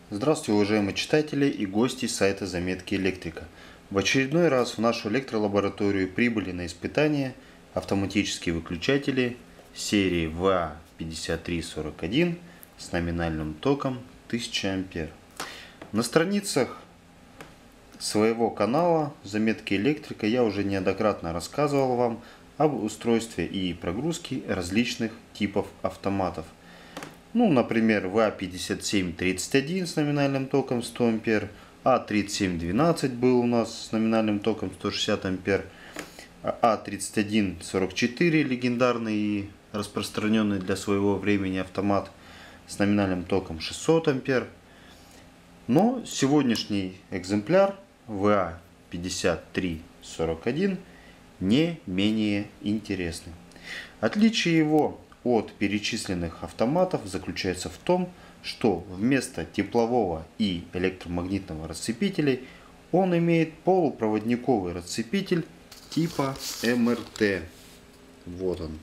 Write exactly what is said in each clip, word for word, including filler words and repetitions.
Здравствуйте, уважаемые читатели и гости сайта Заметки Электрика. В очередной раз в нашу электролабораторию прибыли на испытание автоматические выключатели серии ви эй пятьдесят три сорок один с номинальным током тысяча ампер. На страницах своего канала Заметки Электрика я уже неоднократно рассказывал вам об устройстве и прогрузке различных типов автоматов. Ну, например, ви эй пятьдесят семь тридцать один с номинальным током сто ампер, а тридцать семь двенадцать был у нас с номинальным током сто шестьдесят ампер, а тридцать один сорок четыре легендарный и распространенный для своего времени автомат с номинальным током шестьсот ампер. Но сегодняшний экземпляр ви эй пятьдесят три сорок один не менее интересный. Отличие его от перечисленных автоматов заключается в том, что вместо теплового и электромагнитного расцепителей он имеет полупроводниковый расцепитель типа эм эр тэ. Вот он.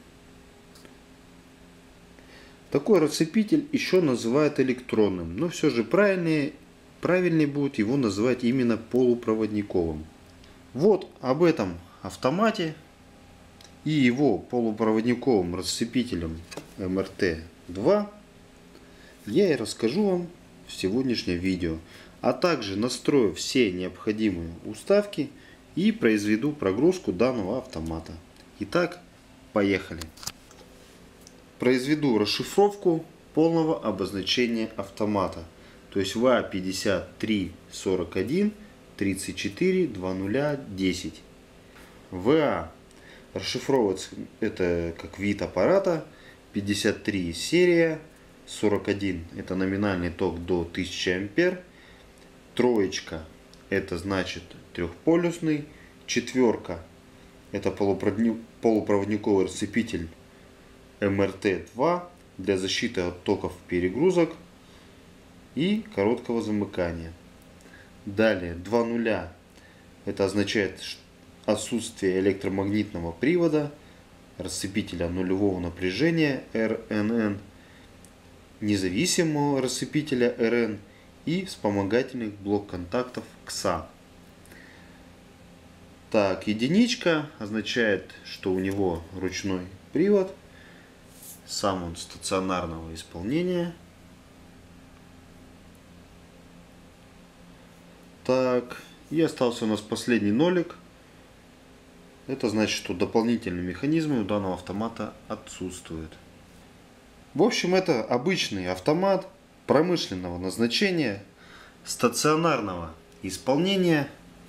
Такой расцепитель еще называют электронным, но все же правильнее, правильнее будет его называть именно полупроводниковым. Вот об этом автомате и его полупроводниковым расцепителем эм эр тэ два я и расскажу вам в сегодняшнем видео, а также настрою все необходимые уставки и произведу прогрузку данного автомата. Итак, поехали. Произведу расшифровку полного обозначения автомата, то есть ви эй пятьдесят три сорок один тридцать четыре двадцать десять. ви эй расшифровывается это как вид аппарата, пятьдесят три серия, сорок один это номинальный ток до тысячи ампер, троечка это значит трехполюсный, четверка это полупроводниковый расцепитель эм эр тэ два для защиты от токов перегрузок и короткого замыкания. Далее два нуля это означает отсутствие электромагнитного привода, расцепителя нулевого напряжения эр эн эн, независимого расцепителя эр эн и вспомогательных блок-контактов кса. Так, единичка означает, что у него ручной привод, сам он стационарного исполнения. Так, и остался у нас последний нолик. Это значит, что дополнительные механизмы у данного автомата отсутствуют. В общем, это обычный автомат промышленного назначения, стационарного исполнения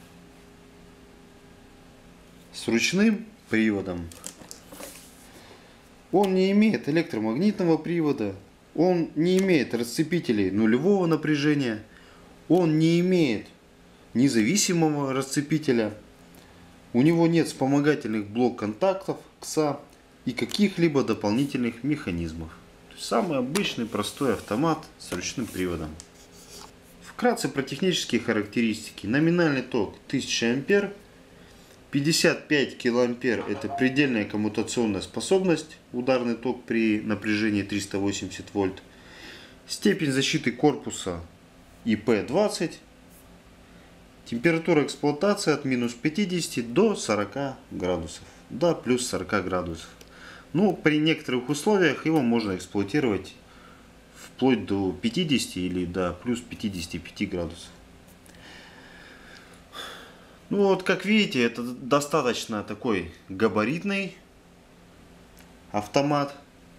с ручным приводом. Он не имеет электромагнитного привода, он не имеет расцепителей нулевого напряжения, он не имеет независимого расцепителя. У него нет вспомогательных блок-контактов кса и каких-либо дополнительных механизмов. То есть самый обычный простой автомат с ручным приводом. Вкратце про технические характеристики. Номинальный ток тысяча ампер, пятьдесят пять килоампер это предельная коммутационная способность, ударный ток при напряжении триста восемьдесят вольт. Степень защиты корпуса и пэ двадцать. Температура эксплуатации от минус пятидесяти до сорока градусов, до плюс сорока градусов. Ну, при некоторых условиях его можно эксплуатировать вплоть до пятидесяти или до плюс пятидесяти пяти градусов. Ну вот, как видите, это достаточно такой габаритный автомат,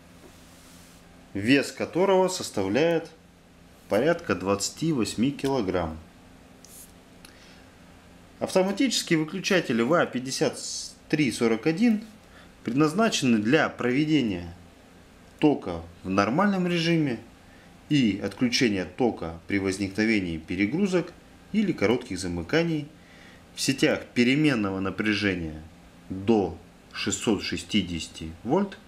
вес которого составляет порядка двадцати восьми килограмм. Автоматические выключатели ви эй пятьдесят три сорок один предназначены для проведения тока в нормальном режиме и отключения тока при возникновении перегрузок или коротких замыканий в сетях переменного напряжения до шестисот шестидесяти вольт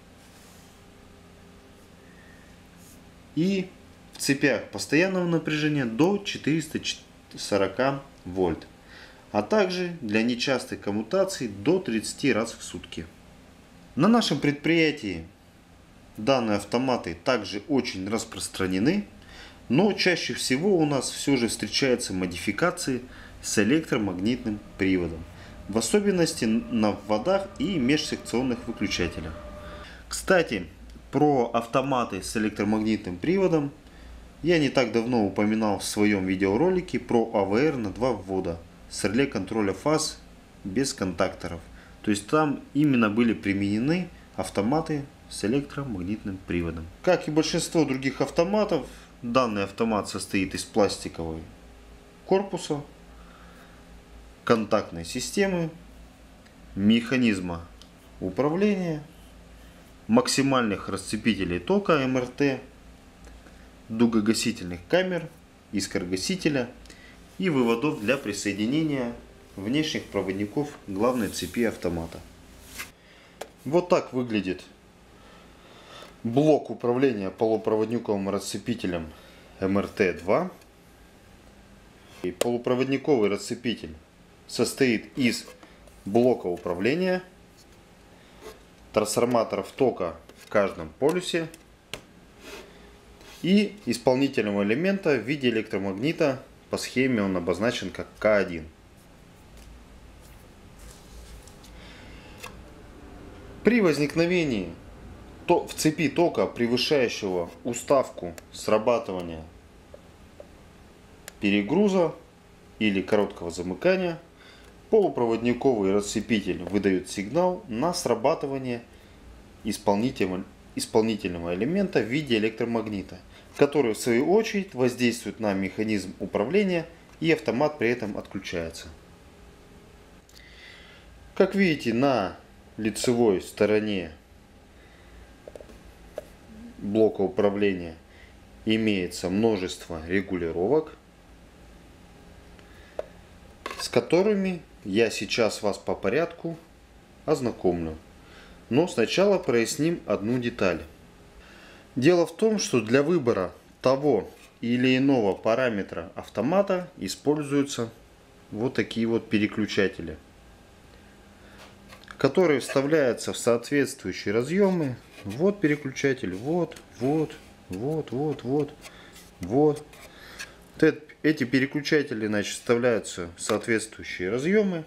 и в цепях постоянного напряжения до четырёхсот сорока вольт, а также для нечастых коммутаций до тридцати раз в сутки. На нашем предприятии данные автоматы также очень распространены. Но чаще всего у нас все же встречаются модификации с электромагнитным приводом, в особенности на вводах и межсекционных выключателях. Кстати, про автоматы с электромагнитным приводом я не так давно упоминал в своем видеоролике про а вэ эр на два ввода с реле контроля фаз без контакторов. То есть там именно были применены автоматы с электромагнитным приводом. Как и большинство других автоматов, данный автомат состоит из пластикового корпуса, контактной системы, механизма управления, максимальных расцепителей тока эм эр тэ, дугогасительных камер, искрогасителя и выводов для присоединения внешних проводников главной цепи автомата. Вот так выглядит блок управления полупроводниковым расцепителем эм эр тэ два. И полупроводниковый расцепитель состоит из блока управления, трансформаторов тока в каждом полюсе и исполнительного элемента в виде электромагнита. По схеме он обозначен как ка один. При возникновении в цепи тока, превышающего уставку срабатывания перегруза или короткого замыкания, полупроводниковый расцепитель выдает сигнал на срабатывание исполнительного элемента в виде электромагнита, который в свою очередь воздействует на механизм управления, и автомат при этом отключается. Как видите, на лицевой стороне блока управления имеется множество регулировок, с которыми я сейчас вас по порядку ознакомлю. Но сначала проясним одну деталь. Дело в том, что для выбора того или иного параметра автомата используются вот такие вот переключатели, которые вставляются в соответствующие разъемы. Вот переключатель, вот, вот, вот, вот, вот, вот. Эти переключатели, значит, вставляются в соответствующие разъемы.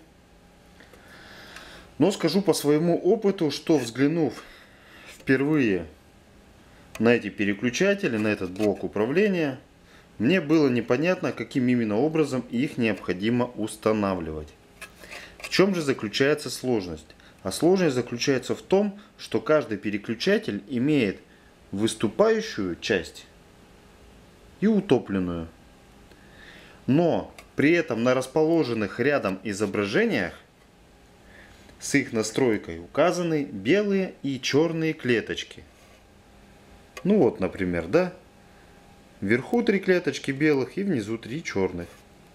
Но скажу по своему опыту, что взглянув впервые на эти переключатели, на этот блок управления, мне было непонятно, каким именно образом их необходимо устанавливать. В чем же заключается сложность? А сложность заключается в том, что каждый переключатель имеет выступающую часть и утопленную. Но при этом на расположенных рядом изображениях с их настройкой указаны белые и черные клеточки. Ну вот, например, да? Вверху три клеточки белых и внизу три черных.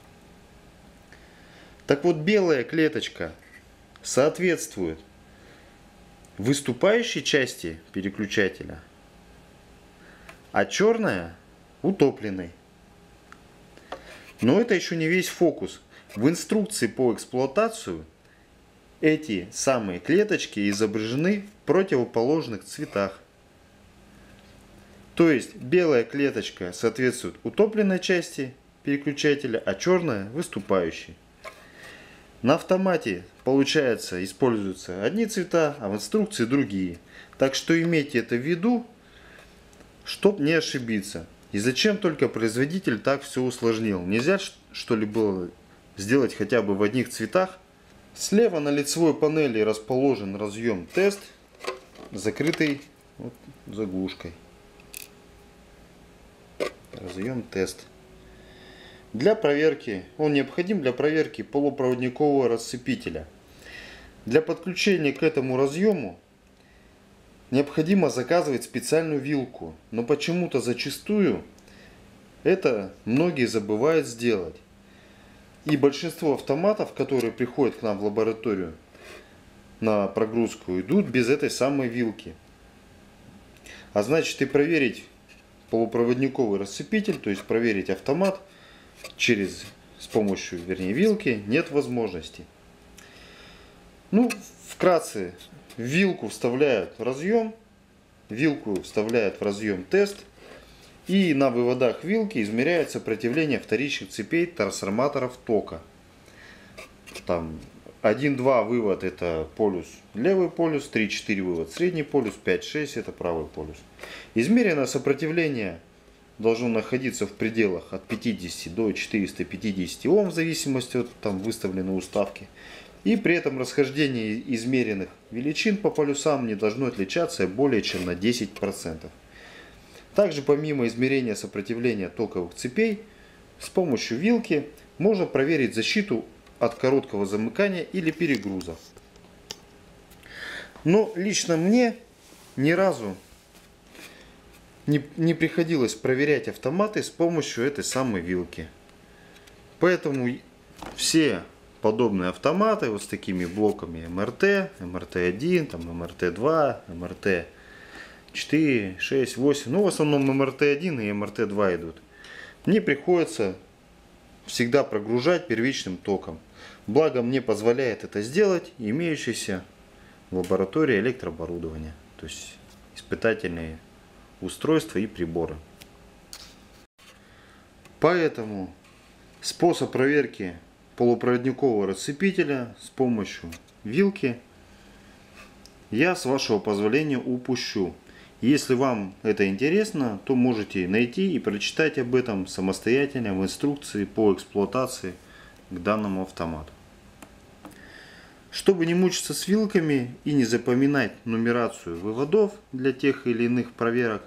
Так вот, белая клеточка соответствует выступающей части переключателя, а черная утопленной. Но это еще не весь фокус. В инструкции по эксплуатации эти самые клеточки изображены в противоположных цветах. То есть белая клеточка соответствует утопленной части переключателя, а черная выступающей. На автомате, получается, используются одни цвета, а в инструкции другие. Так что имейте это в виду, чтобы не ошибиться. И зачем только производитель так все усложнил? Нельзя что ли было сделать хотя бы в одних цветах? Слева на лицевой панели расположен разъем тест, закрытый вот заглушкой. Разъем тест. Для проверки, он необходим для проверки полупроводникового расцепителя. Для подключения к этому разъему необходимо заказывать специальную вилку, но почему-то зачастую это многие забывают сделать. И большинство автоматов, которые приходят к нам в лабораторию на прогрузку, идут без этой самой вилки. А значит, и проверить полупроводниковый расцепитель, то есть проверить автомат через, с помощью, вернее, вилки, нет возможности. Ну, вкратце, вилку вставляют в разъем, вилку вставляют в разъем тест, И на выводах вилки измеряет сопротивление вторичных цепей трансформаторов тока. Там один-два вывод это полюс левый полюс, три-четыре вывод средний полюс, пять-шесть это правый полюс. Измеренное сопротивление должно находиться в пределах от пятидесяти до четырёхсот пятидесяти Ом в зависимости от там выставленной уставки. И при этом расхождение измеренных величин по полюсам не должно отличаться более чем на десять процентов. Также помимо измерения сопротивления токовых цепей, с помощью вилки можно проверить защиту от короткого замыкания или перегруза. Но лично мне ни разу не, не приходилось проверять автоматы с помощью этой самой вилки. Поэтому все подобные автоматы вот с такими блоками эм эр тэ, эм эр тэ один, там эм эр тэ два, эм эр тэ четыре, шесть, восемь, ну в основном эм эр тэ один и эм эр тэ два идут. Мне приходится всегда прогружать первичным током. Благо мне позволяет это сделать имеющееся в лаборатории электрооборудование, то есть испытательные устройства и приборы. Поэтому способ проверки полупроводникового расцепителя с помощью вилки я, с вашего позволения, упущу. Если вам это интересно, то можете найти и прочитать об этом самостоятельно в инструкции по эксплуатации к данному автомату. Чтобы не мучиться с вилками и не запоминать нумерацию выводов для тех или иных проверок,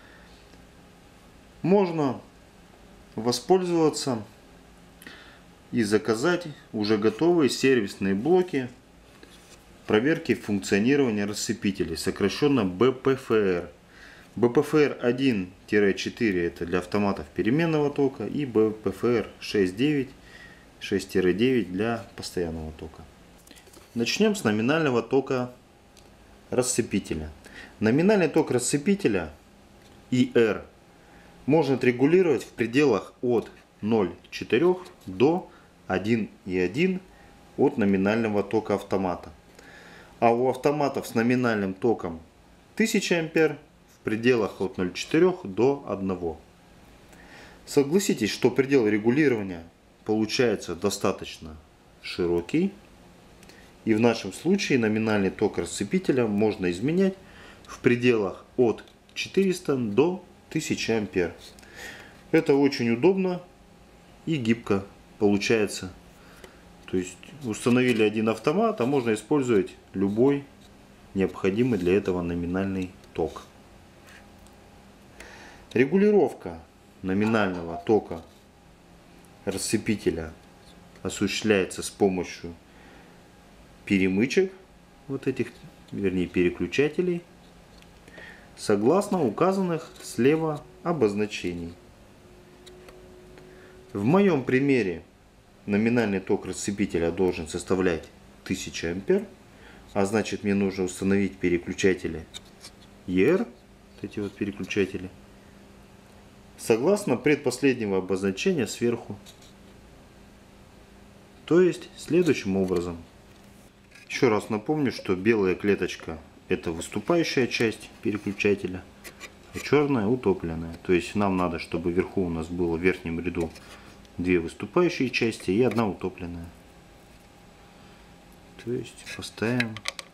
можно воспользоваться и заказать уже готовые сервисные блоки проверки функционирования расцепителей, сокращенно бэ пэ эф эр. бэ пэ эф эр один-четыре это для автоматов переменного тока и бэ пэ эф эр шесть-девять, шесть-девять для постоянного тока. Начнем с номинального тока расцепителя. Номинальный ток расцепителя И Р можно отрегулировать в пределах от ноль целых четыре десятых до один целых одна десятая от номинального тока автомата. А у автоматов с номинальным током тысяча ампер в пределах от ноль целых четыре десятых до одного. Согласитесь, что предел регулирования получается достаточно широкий. И в нашем случае номинальный ток расцепителя можно изменять в пределах от четырёхсот до тысячи ампер. Это очень удобно и гибко получается. То есть установили один автомат, а можно использовать любой необходимый для этого номинальный ток. Регулировка номинального тока расцепителя осуществляется с помощью перемычек, вот этих, вернее, переключателей, согласно указанных слева обозначений. В моем примере номинальный ток расцепителя должен составлять тысяча ампер, а значит мне нужно установить переключатели И Р, вот эти вот переключатели, согласно предпоследнего обозначения сверху. То есть следующим образом. Еще раз напомню, что белая клеточка это выступающая часть переключателя, а черная утопленная. То есть нам надо, чтобы вверху у нас было в верхнем ряду две выступающие части и одна утопленная. То есть поставим.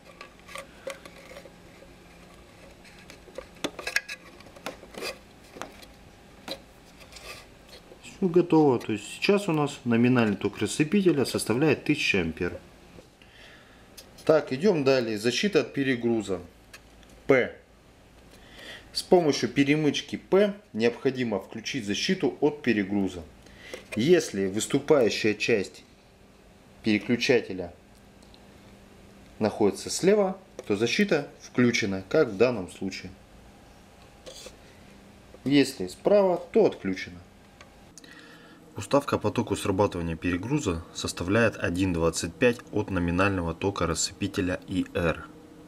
Все готово. То есть сейчас у нас номинальный ток расцепителя составляет тысяча ампер. Так, идем далее. Защита от перегруза. П. С помощью перемычки П необходимо включить защиту от перегруза. Если выступающая часть переключателя находится слева, то защита включена, как в данном случае. Если справа, то отключена. Уставка по току срабатывания перегруза составляет один целых двадцать пять сотых от номинального тока расцепителя И Р.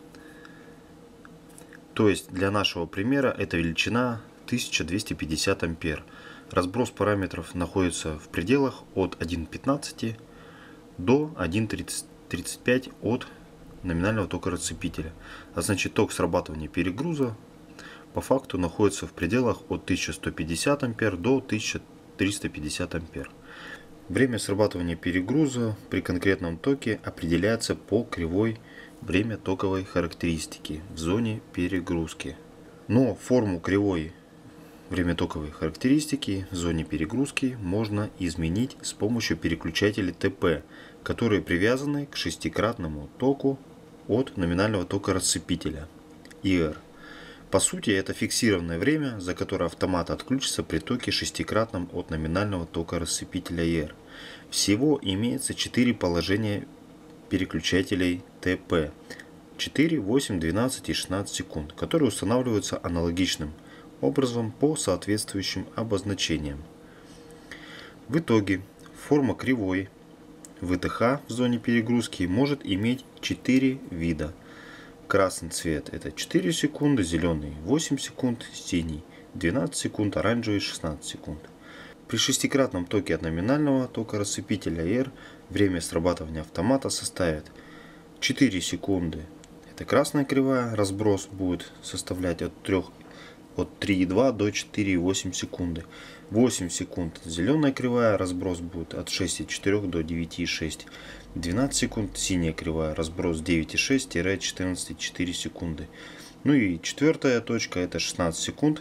То есть для нашего примера эта величина тысяча двести пятьдесят ампер. Разброс параметров находится в пределах от одной целой пятнадцати сотых до одной целой тридцати пяти сотых от номинального тока расцепителя. А значит ток срабатывания перегруза по факту находится в пределах от тысячи ста пятидесяти ампер до тысячи трёхсот пятидесяти ампер. Время срабатывания перегруза при конкретном токе определяется по кривой время токовой характеристики в зоне перегрузки. Но форму кривой время токовой характеристики в зоне перегрузки можно изменить с помощью переключателей тэ пэ, которые привязаны к шестикратному току от номинального тока рассыпителя и эр. По сути, это фиксированное время, за которое автомат отключится при токе шестикратном от номинального тока рассыпителя и эр. Всего имеется четыре положения переключателей тэ пэ: четыре, восемь, двенадцать и шестнадцать секунд, которые устанавливаются аналогичным образом по соответствующим обозначениям. В итоге форма кривой вэ тэ ха в зоне перегрузки может иметь четыре вида. Красный цвет — это четыре секунды, зеленый восемь секунд, синий двенадцать секунд, оранжевый шестнадцать секунд. При шестикратном токе от номинального тока рассыпителя и эр время срабатывания автомата составит четыре секунды. Это красная кривая, разброс будет составлять от трёх от три и две до четыре и восемь секунды. восемь секунд зеленая кривая, разброс будет от шести и четырёх до девяти и шести. двенадцать секунд синяя кривая, разброс девять и шесть — четырнадцать и четыре секунды. Ну и четвертая точка — это шестнадцать секунд.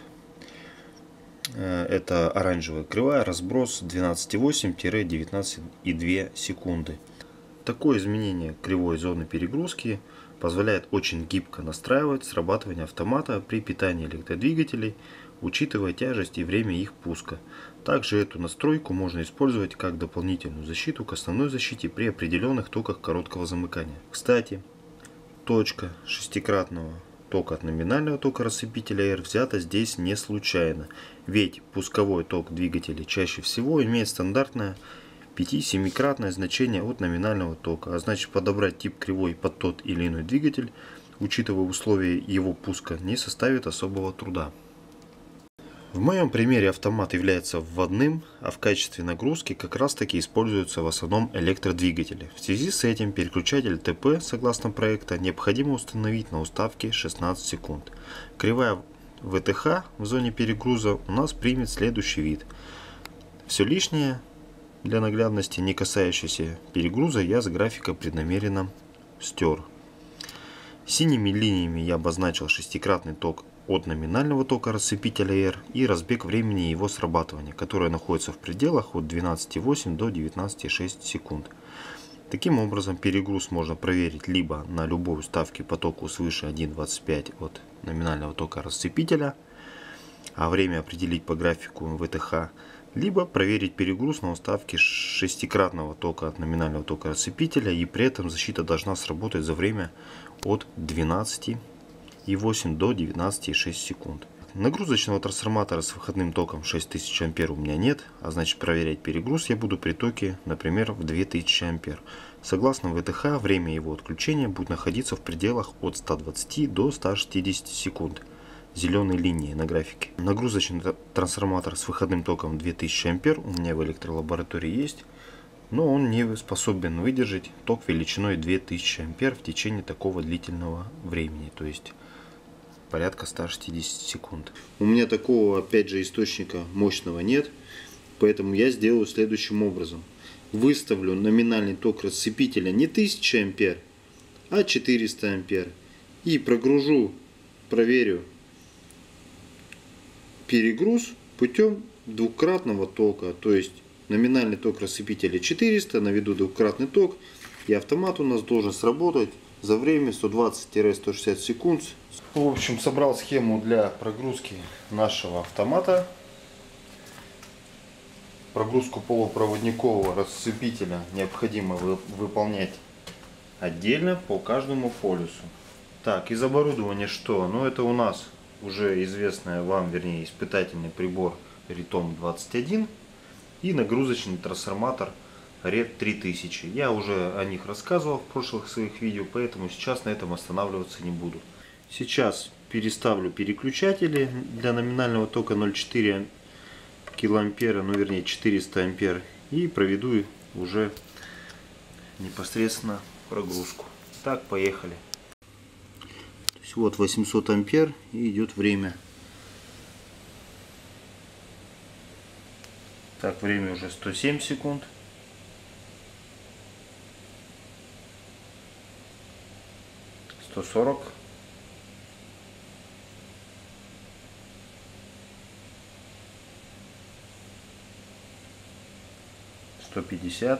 Это оранжевая кривая, разброс двенадцать и восемь — девятнадцать и две секунды. Такое изменение кривой зоны перегрузки позволяет очень гибко настраивать срабатывание автомата при питании электродвигателей, учитывая тяжесть и время их пуска. Также эту настройку можно использовать как дополнительную защиту к основной защите при определенных токах короткого замыкания. Кстати, точка шестикратного тока от номинального тока рассыпителя и эр взята здесь не случайно, ведь пусковой ток двигателя чаще всего имеет стандартное пяти-семикратное значение от номинального тока, а значит подобрать тип кривой под тот или иной двигатель, учитывая условия его пуска, не составит особого труда. В моем примере автомат является вводным, а в качестве нагрузки как раз таки используются в основном электродвигатели. В связи с этим переключатель тэ пэ, согласно проекта, необходимо установить на уставке шестнадцать секунд. Кривая вэ тэ ха в зоне перегруза у нас примет следующий вид. Все лишнее, для наглядности, не касающееся перегруза, я с графика преднамеренно стер. Синими линиями я обозначил шестикратный ток от номинального тока рассыпителя и эр и разбег времени его срабатывания, которое находится в пределах от двенадцати и восьми до девятнадцати и шести секунд. Таким образом, перегруз можно проверить либо на любой уставке по току свыше один и двадцать пять от номинального тока рассыпителя, а время определить по графику вэ тэ ха, либо проверить перегруз на уставке шестикратного тока от номинального тока рассыпителя, и при этом защита должна сработать за время от двенадцати и восьми до девятнадцати и шести секунд. Нагрузочного трансформатора с выходным током шесть тысяч ампер у меня нет, а значит проверять перегруз я буду при токе, например, в две тысячи ампер. Согласно вэ тэ ха, время его отключения будет находиться в пределах от ста двадцати до ста шестидесяти секунд. Зеленой линии на графике. Нагрузочный трансформатор с выходным током две тысячи ампер у меня в электролаборатории есть, но он не способен выдержать ток величиной две тысячи ампер в течение такого длительного времени, то есть порядка ста шестидесяти секунд. У меня такого, опять же, источника мощного нет, поэтому я сделаю следующим образом. Выставлю номинальный ток рассыпителя не тысяча ампер, а четыреста ампер и прогружу, проверю перегруз путем двукратного тока, то есть номинальный ток рассыпителя четыреста, наведу двукратный ток, и автомат у нас должен сработать за время сто двадцать — сто шестьдесят секунд. В общем, собрал схему для прогрузки нашего автомата. Прогрузку полупроводникового рассыпителя необходимо выполнять отдельно по каждому полюсу. Так, из оборудования что? Ну, это у нас уже известная вам, вернее, испытательный прибор Ритом двадцать один и нагрузочный трансформатор ред три тысячи. Я уже о них рассказывал в прошлых своих видео, поэтому сейчас на этом останавливаться не буду. Сейчас переставлю переключатели для номинального тока ноль целых четыре десятых килоампера, ну вернее четыреста ампер, и проведу уже непосредственно прогрузку. Так, поехали. То есть вот восемьсот ампер и идет время Так, время уже сто семь секунд. сто сорок. сто пятьдесят.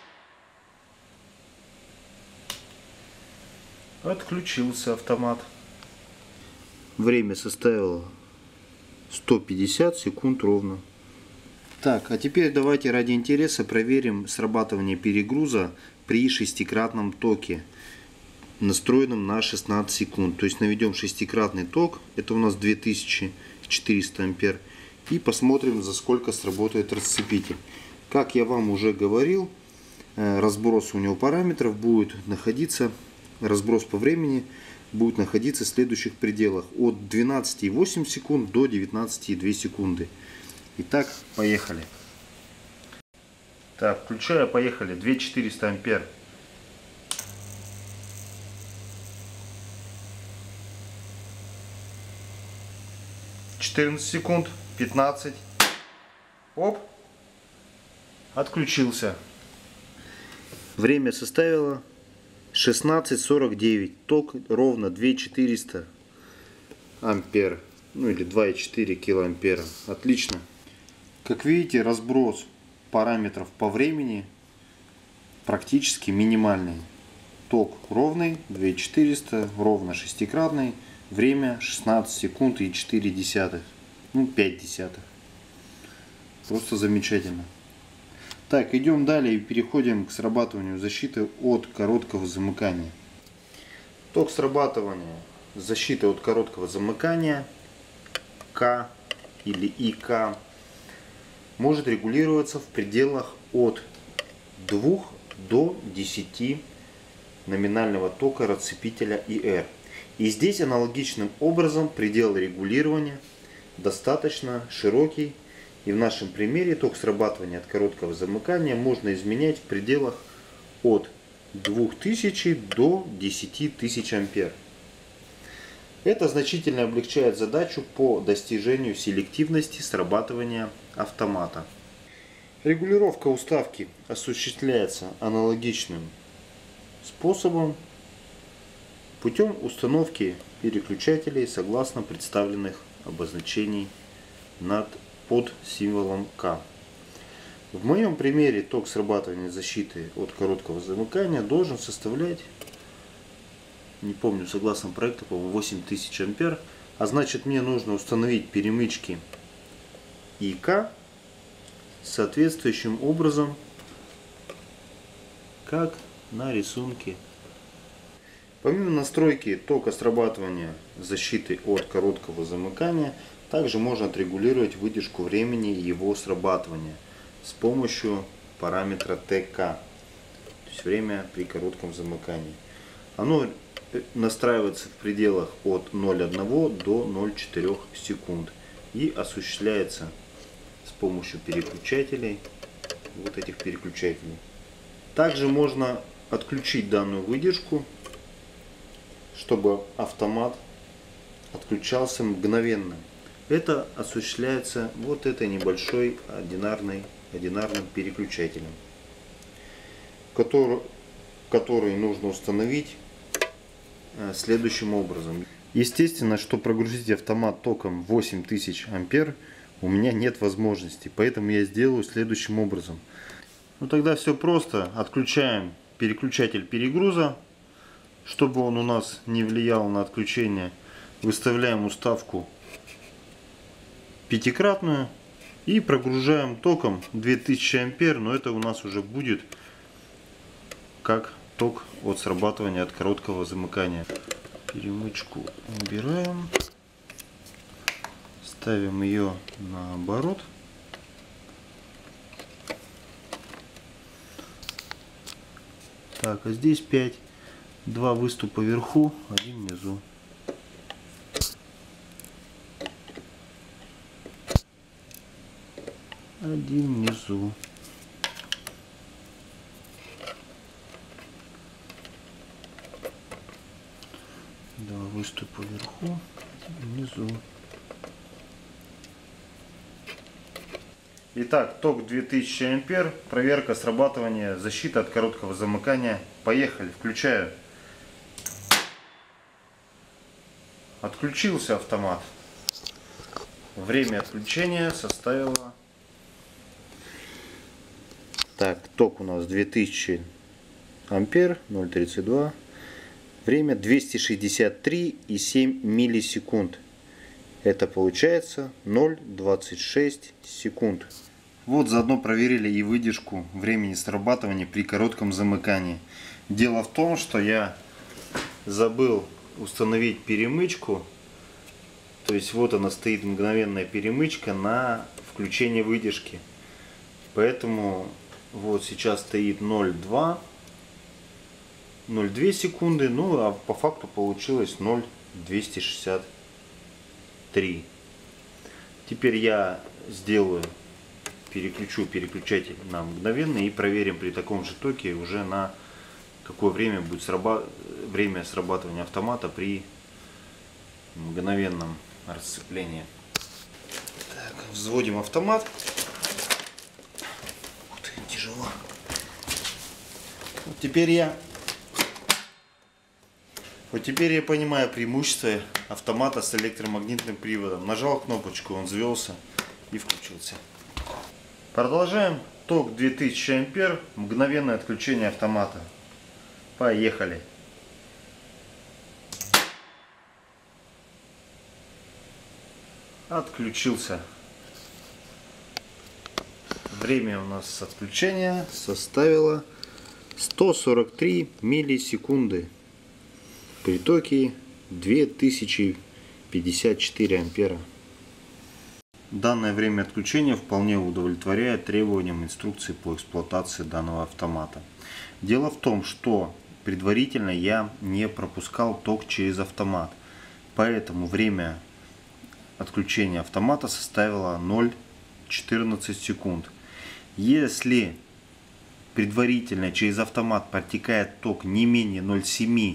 Отключился автомат. Время составило сто пятьдесят секунд ровно. Так, а теперь давайте ради интереса проверим срабатывание перегруза при шестикратном токе, настроенном на шестнадцать секунд. То есть наведем шестикратный ток, это у нас две тысячи четыреста ампер, и посмотрим, за сколько сработает расцепитель. Как я вам уже говорил, разброс у него параметров будет находиться, разброс по времени будет находиться в следующих пределах: от двенадцати и восьми секунд до девятнадцати и двух секунды. Итак, поехали. Так, включаю, поехали. две тысячи четыреста ампер. четырнадцать секунд, пятнадцать. Оп. Отключился. Время составило шестнадцать сорок девять. Ток ровно две тысячи четыреста ампер. Ну или два и четыре килоампера. Отлично. Как видите, разброс параметров по времени практически минимальный. Ток ровный, две тысячи четыреста, ровно шестикратный. Время шестнадцать секунд и четыре десятых. Ну, пять десятых. Просто замечательно. Так, идем далее и переходим к срабатыванию защиты от короткого замыкания. Ток срабатывания защиты от короткого замыкания К или ИК может регулироваться в пределах от двух до десяти номинального тока расцепителя И Р. И здесь аналогичным образом предел регулирования достаточно широкий. И в нашем примере ток срабатывания от короткого замыкания можно изменять в пределах от двух тысяч до десяти тысяч ампер. Это значительно облегчает задачу по достижению селективности срабатывания автомата. Регулировка уставки осуществляется аналогичным способом путем установки переключателей согласно представленных обозначений над под символом К. В моем примере ток срабатывания защиты от короткого замыкания должен составлять, не помню, согласно проекту, по-моему, восемь тысяч ампер. А значит, мне нужно установить перемычки ИК соответствующим образом, как на рисунке. Помимо настройки тока срабатывания защиты от короткого замыкания, также можно отрегулировать выдержку времени его срабатывания с помощью параметра Т К, то есть время при коротком замыкании. Оно настраивается в пределах от ноль целых одной десятой до ноль целых четырёх секунд и осуществляется с помощью переключателей, вот этих переключателей. Также можно отключить данную выдержку, чтобы автомат отключался мгновенно. Это осуществляется вот этой небольшой одинарной, одинарным переключателем, который, который нужно установить следующим образом. Естественно, что прогрузить автомат током восемь тысяч ампер у меня нет возможности, поэтому я сделаю следующим образом. Ну тогда все просто. Отключаем переключатель перегруза, чтобы он у нас не влиял на отключение. Выставляем уставку пятикратную и прогружаем током две тысячи ампер, но это у нас уже будет как ток от срабатывания от короткого замыкания. Перемычку убираем, ставим ее наоборот. Так, а здесь пять, два выступа вверху, один внизу. Один внизу. Два выступа вверху, один внизу. Итак, ток две тысячи ампер, проверка срабатывания защиты от короткого замыкания. Поехали, включаю. Отключился автомат. Время отключения составило... Так, ток у нас две тысячи ампер, ноль тридцать два. Время двести шестьдесят три и семь миллисекунд. Это получается ноль двадцать шесть секунд. Вот заодно проверили и выдержку времени срабатывания при коротком замыкании. Дело в том, что я забыл установить перемычку. То есть вот она стоит, мгновенная перемычка на включение выдержки. Поэтому вот сейчас стоит ноль два секунды. Ну а по факту получилось ноль двести шестьдесят три. Теперь я сделаю, переключу переключатель на мгновенный и проверим при таком же токе уже на какое время будет сраба... время срабатывания автомата при мгновенном расцеплении. Так, взводим автомат. Ух ты, тяжело. Вот теперь я Вот теперь я понимаю преимущество автомата с электромагнитным приводом. Нажал кнопочку, он взвелся и включился. Продолжаем. Ток две тысячи ампер, мгновенное отключение автомата. Поехали. Отключился. Время у нас отключения составило сто сорок три миллисекунды. При токе две тысячи пятьдесят четыре ампера. Данное время отключения вполне удовлетворяет требованиям инструкции по эксплуатации данного автомата. Дело в том, что предварительно я не пропускал ток через автомат, поэтому время отключения автомата составило ноль четырнадцать секунд. Если предварительно через автомат протекает ток не менее ноль семь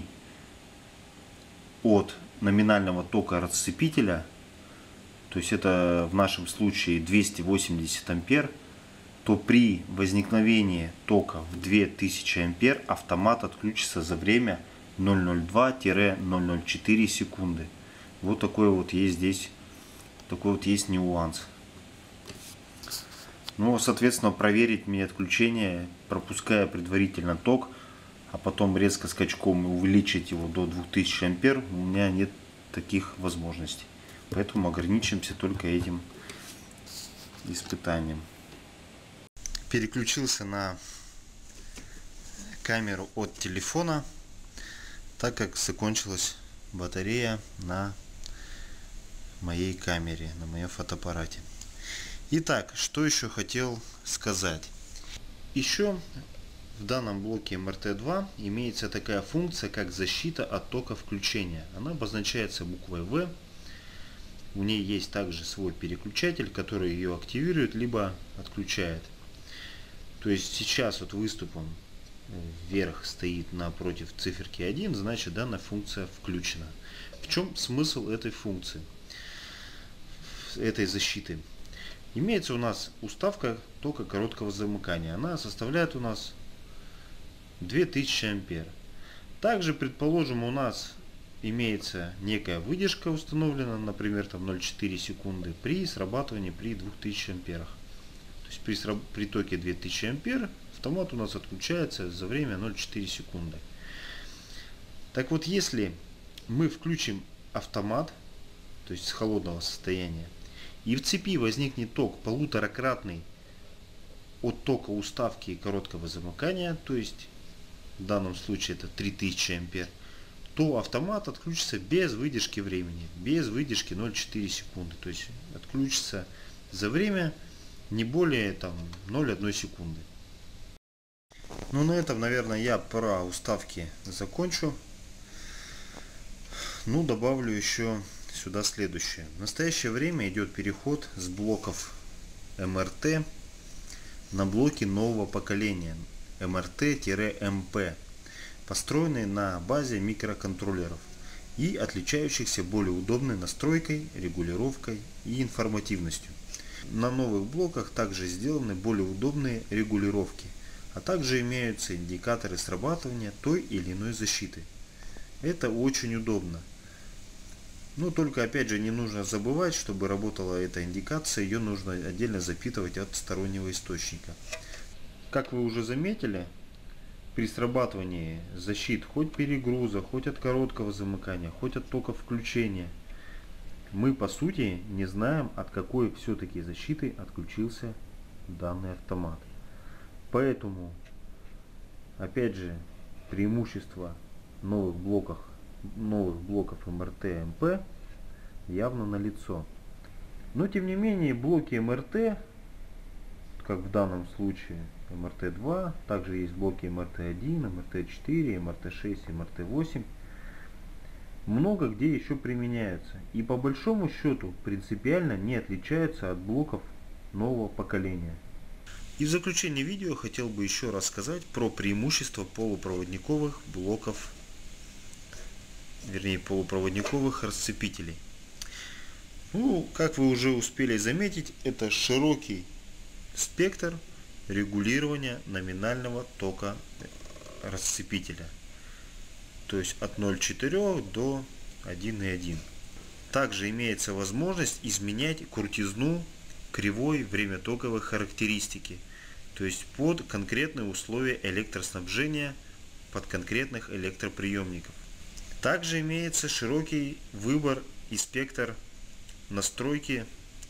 от номинального тока расцепителя, то есть это в нашем случае двести восемьдесят ампер, то при возникновении тока в две тысячи ампер автомат отключится за время ноль ноль два — ноль ноль четыре секунды. Вот такой вот есть здесь такой вот есть нюанс. Ну, соответственно, проверить мне отключение, пропуская предварительно ток, а потом резко скачком увеличить его до двух тысяч ампер, у меня нет таких возможностей. Поэтому ограничимся только этим испытанием. Переключился на камеру от телефона, так как закончилась батарея на моей камере, на моем фотоаппарате. Итак, что еще хотел сказать. Еще в данном блоке эм эр тэ два имеется такая функция, как защита от тока включения. Она обозначается буквой В. У ней есть также свой переключатель, который ее активирует, либо отключает. То есть сейчас вот выступом вверх стоит напротив циферки один, значит данная функция включена. В чем смысл этой функции, этой защиты? Имеется у нас уставка тока короткого замыкания. Она составляет у нас две тысячи ампер. Также, предположим, у нас имеется некая выдержка установлена, например, там ноль целых четыре секунды при срабатывании при двух тысячах амперах. То есть при, при токе две тысячи ампер автомат у нас отключается за время ноль целых четыре секунды. Так вот, если мы включим автомат, то есть с холодного состояния, и в цепи возникнет ток полуторакратный от тока уставки короткого замыкания, то есть в данном случае это три тысячи ампер, то автомат отключится без выдержки времени, без выдержки ноль целых четыре секунды. То есть отключится за время не более там ноль целых одна секунды. Ну, на этом, наверное, я про уставки закончу. Ну, добавлю еще сюда следующее. В настоящее время идет переход с блоков эм эр тэ на блоки нового поколения эм эр тэ — эм пэ, построенные на базе микроконтроллеров и отличающихся более удобной настройкой, регулировкой и информативностью. На новых блоках также сделаны более удобные регулировки, а также имеются индикаторы срабатывания той или иной защиты. Это очень удобно. Но только опять же не нужно забывать, чтобы работала эта индикация, ее нужно отдельно запитывать от стороннего источника. Как вы уже заметили, при срабатывании защит хоть перегруза, хоть от короткого замыкания, хоть от тока включения, мы по сути не знаем, от какой все-таки защиты отключился данный автомат. Поэтому, опять же, преимущество новых блоков, новых блоков эм эр тэ эм пэ явно налицо. Но тем не менее блоки эм эр тэ, как в данном случае эм эр тэ два, также есть блоки эм эр тэ один, эм эр тэ четыре, эм эр тэ шесть, эм эр тэ восемь, много где еще применяются и по большому счету принципиально не отличаются от блоков нового поколения. И в заключение видео хотел бы еще раз сказать про преимущества полупроводниковых блоков, вернее полупроводниковых расцепителей. Ну, как вы уже успели заметить, это широкий спектр регулирования номинального тока расцепителя. То есть от ноль целых четыре десятых до один и одна. Также имеется возможность изменять крутизну кривой времятоковой характеристики. То есть под конкретные условия электроснабжения, под конкретных электроприемников. Также имеется широкий выбор и спектр настройки,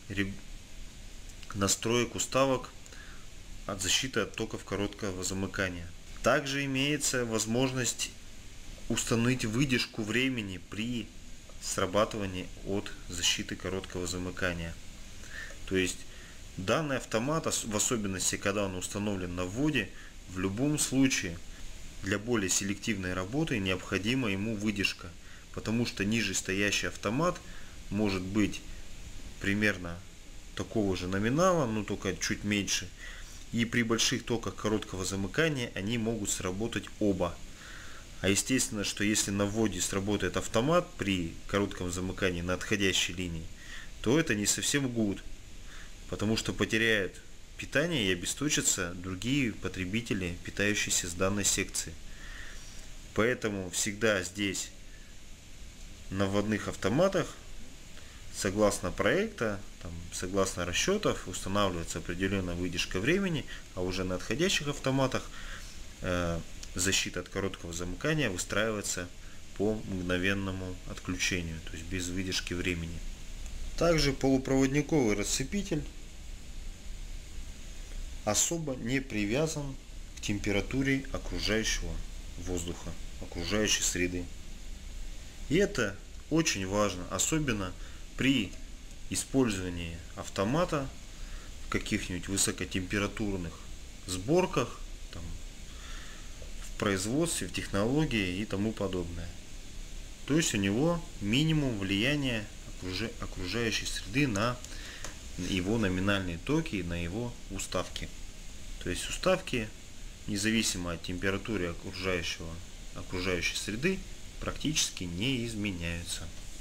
настроек уставок от защиты от токов короткого замыкания. Также имеется возможность установить выдержку времени при срабатывании от защиты короткого замыкания. То есть данный автомат, в особенности когда он установлен на вводе, в любом случае для более селективной работы необходима ему выдержка, потому что ниже стоящий автомат может быть примерно такого же номинала, но только чуть меньше, и при больших токах короткого замыкания они могут сработать оба. А естественно, что если на вводе сработает автомат при коротком замыкании на отходящей линии, то это не совсем good, потому что потеряют питание и обесточатся другие потребители, питающиеся с данной секции. Поэтому всегда здесь на вводных автоматах, согласно проекта, там, согласно расчетов, устанавливается определенная выдержка времени, а уже на отходящих автоматах э, защита от короткого замыкания выстраивается по мгновенному отключению, то есть без выдержки времени. Также полупроводниковый расцепитель особо не привязан к температуре окружающего воздуха, окружающей среды. И это очень важно, особенно при использовании автомата в каких-нибудь высокотемпературных сборках, там, в производстве, в технологии и тому подобное. То есть у него минимум влияния окружающей среды на его номинальные токи и на его уставки. То есть уставки, независимо от температуры окружающего, окружающей среды, практически не изменяются.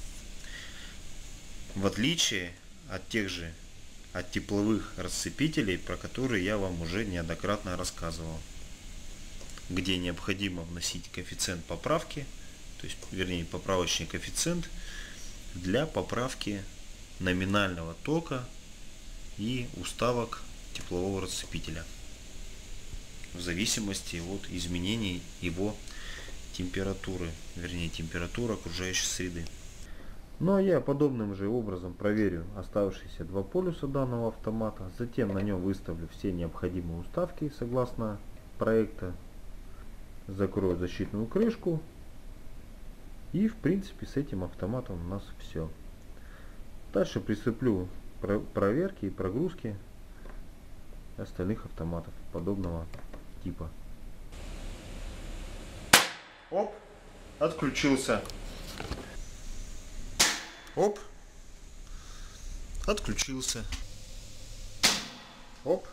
В отличие от тех же от тепловых расцепителей, про которые я вам уже неоднократно рассказывал, где необходимо вносить коэффициент поправки, то есть, вернее, поправочный коэффициент для поправки номинального тока и уставок теплового расцепителя в зависимости от изменений его температуры, вернее температуры окружающей среды. Ну а я подобным же образом проверю оставшиеся два полюса данного автомата, затем на нем выставлю все необходимые уставки согласно проекта, закрою защитную крышку, и в принципе с этим автоматом у нас все. Дальше приступлю к проверке и прогрузке остальных автоматов подобного типа. Оп, отключился. Оп, отключился. Оп.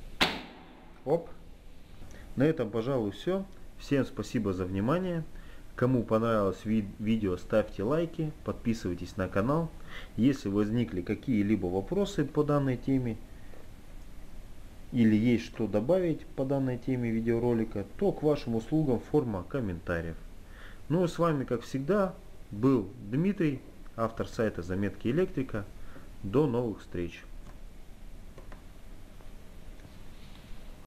Оп. На этом, пожалуй, все. Всем спасибо за внимание. Кому понравилось ви видео, ставьте лайки, подписывайтесь на канал. Если возникли какие-либо вопросы по данной теме, или есть что добавить по данной теме видеоролика, то к вашим услугам форма комментариев. Ну и с вами, как всегда, был Дмитрий, автор сайта Заметки Электрика. До новых встреч!